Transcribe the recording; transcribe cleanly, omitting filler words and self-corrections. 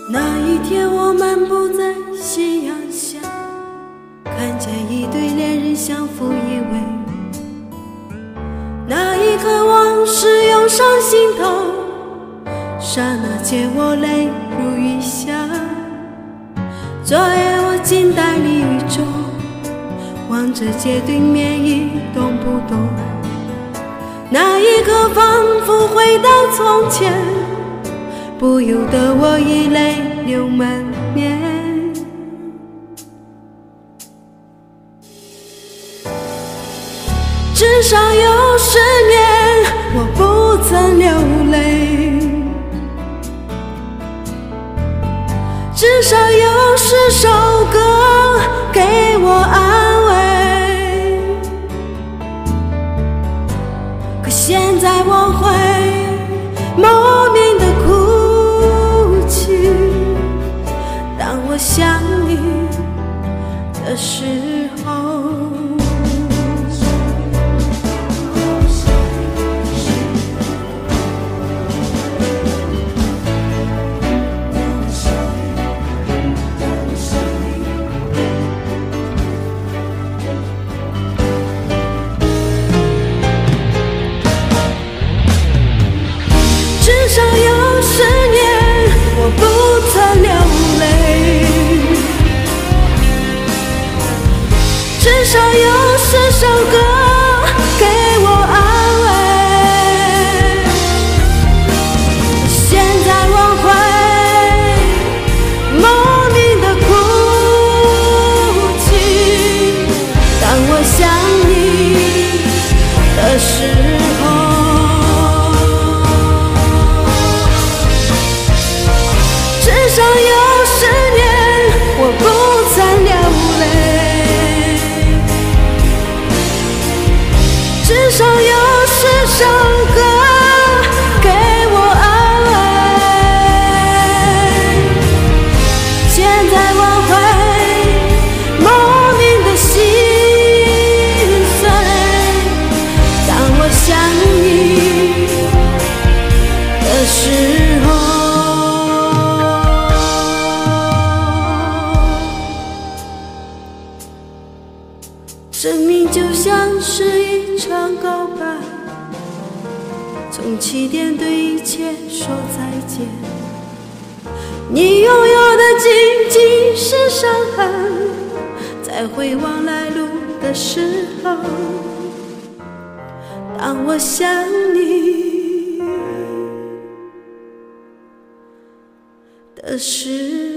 那一天我漫步在夕阳下，看见一对恋人相扶依偎，那一刻往事涌上心头，刹那间我泪如雨下。昨夜我静待你雨中，望着街对面一动不动，那一刻仿佛回到从前，不由得我已泪流满面。至少有10年我不曾流泪，至少有10首歌给我安慰，可现在我会莫名的哭泣，当我想你的时候。至少有10年我不曾流泪，至少有10首歌给我安慰，现在我会莫名的哭泣，当我想你的时候。至少有10年我不曾流泪，至少有10首歌给我安慰，现在我会莫名的心碎，当我想你的时候。生命就像是一场告白，从起点对一切说再见。你拥有的仅仅是伤痕，在回望来路的时候，当我想你的时候。